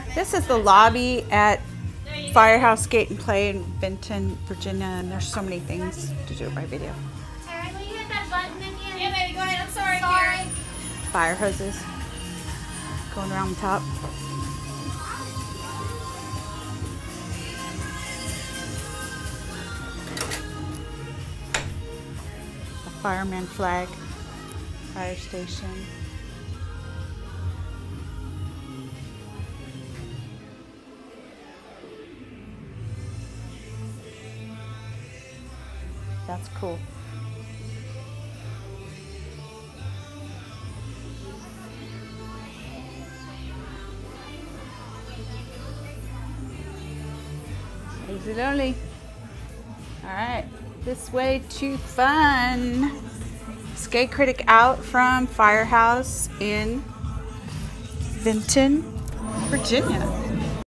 This is the lobby at Firehouse Skate and Play in Vinton, Virginia, and there's so many things to do by video. Alright, will you hit that button again? Yeah, baby, go ahead. I'm sorry. Fire hoses going around the top. The Fireman flag, fire station. That's cool. Easy lonely. All right, this way to fun. Skate Critic out from Firehouse in Vinton, Virginia.